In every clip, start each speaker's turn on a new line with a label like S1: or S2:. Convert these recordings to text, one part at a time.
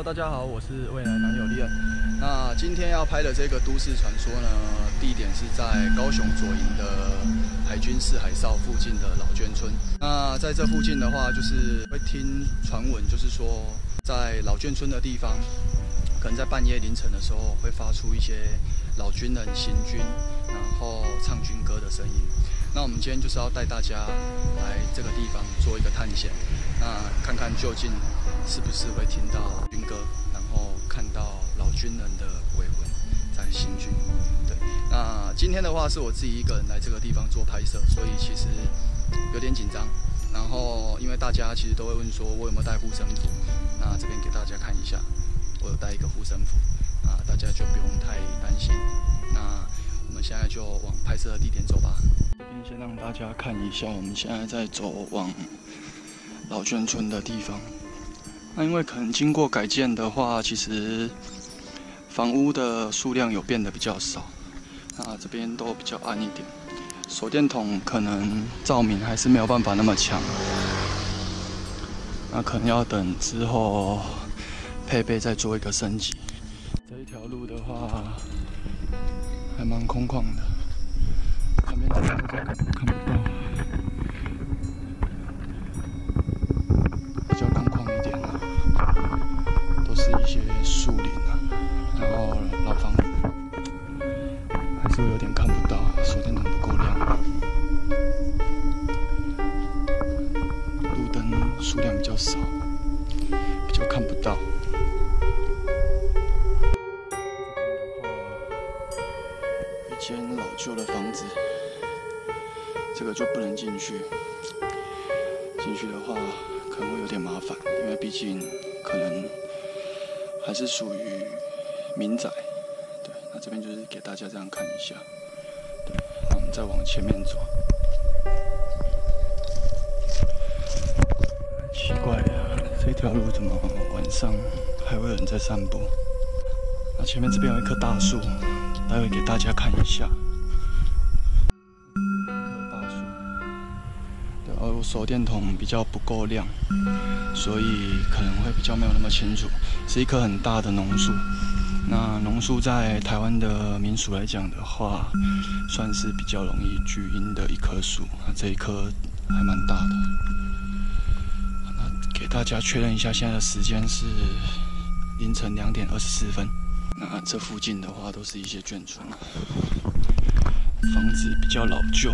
S1: 大家好，我是未来男友利恩。那今天要拍的这个都市传说呢，地点是在高雄左营的海军四海哨附近的老眷村。那在这附近的话，就是会听传闻，就是说在老眷村的地方，可能在半夜凌晨的时候会发出一些老军人行军，然后唱军歌的声音。那我们今天就是要带大家来这个地方做一个探险，那看看究竟是不是会听到军歌，然后看到老军人的鬼魂在行军。对，那今天的话是我自己一个人来这个地方做拍摄，所以其实有点紧张。然后因为大家其实都会问说我有没有带护身符，那这边给大家看一下，我有带一个护身符，啊，大家就不用太担心。那我们现在就往拍摄的地点走吧。这边先让大家看一下，我们现在在走往老眷村的地方。那因为可能经过改建的话，其实房屋的数量有变得比较少。那这边都比较暗一点，手电筒可能照明还是没有办法那么强。那可能要等之后配备再做一个升级。这一条路的话，还蛮空旷的，旁边这边看不到，比较空旷一点啊，都是一些树林啊，然后老房子，还是有点看不到，手电筒不够亮，路灯数量比较少，比较看不到。间老旧的房子，这个就不能进去。进去的话可能会有点麻烦，因为毕竟可能还是属于民宅。对，那这边就是给大家这样看一下。对，那我们再往前面走。奇怪了，这条路怎么晚上还会有人在散步？那前面这边有一棵大树。待会给大家看一下，一棵大树。对，而我手电筒比较不够亮，所以可能会比较没有那么清楚。是一棵很大的榕树。那榕树在台湾的民俗来讲的话，算是比较容易聚阴的一棵树。那这一棵还蛮大的。那给大家确认一下，现在的时间是凌晨2点24分。那这附近的话都是一些眷村，房子比较老旧，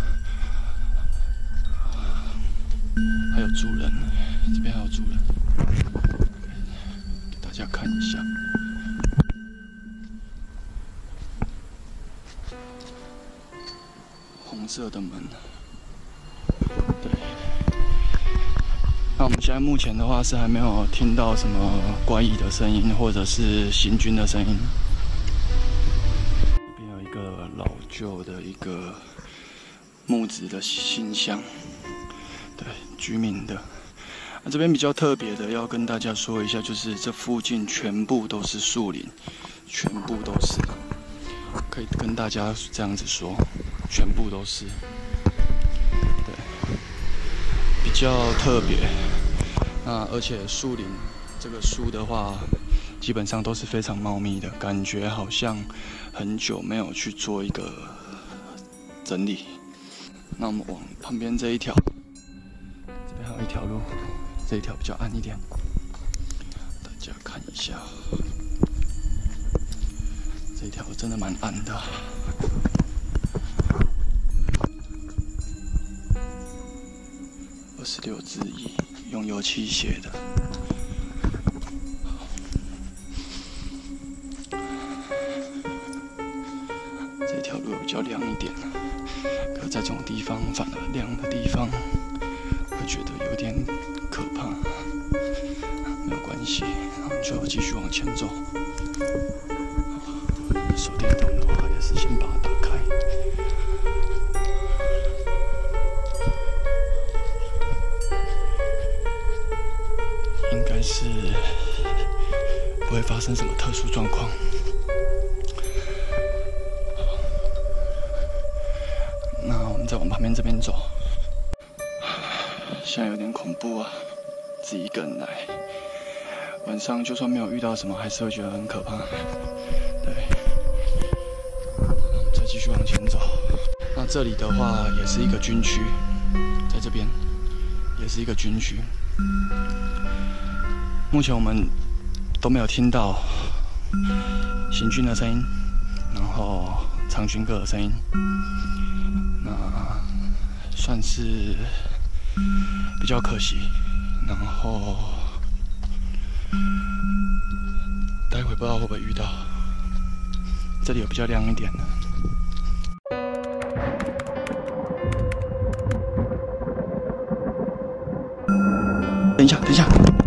S1: 还有住人，这边还有住人，给大家看一下。红色的门，对。那我们现在目前的话是还没有听到什么怪异的声音，或者是行军的声音。这边有一个老旧的一个木质的信箱，对，居民的。这边比较特别的要跟大家说一下，就是这附近全部都是树林，全部都是，可以跟大家这样子说，全部都是。比较特别，那而且树林这个树的话，基本上都是非常茂密的，感觉好像很久没有去做一个整理。那我们往旁边这一条，这边还有一条路，这一条比较暗一点，大家看一下，这一条真的蛮暗的。26字1，用油漆写的。这条路比较亮一点，可在这种地方，反而亮的地方会觉得有点可怕。没有关系，我们就继续往前走。手电筒的话，也是先把它打开。应该是不会发生什么特殊状况。那我们再往旁边这边走。现在有点恐怖啊，自己一个人来。 晚上就算没有遇到什么，还是会觉得很可怕。对，我们再继续往前走。那这里的话也是一个军区，在这边也是一个军区。目前我们都没有听到行军的声音，然后长军歌的声音，那算是比较可惜。然后待会不知道会不会遇到，这里有比较亮一点的。等一下，等一下。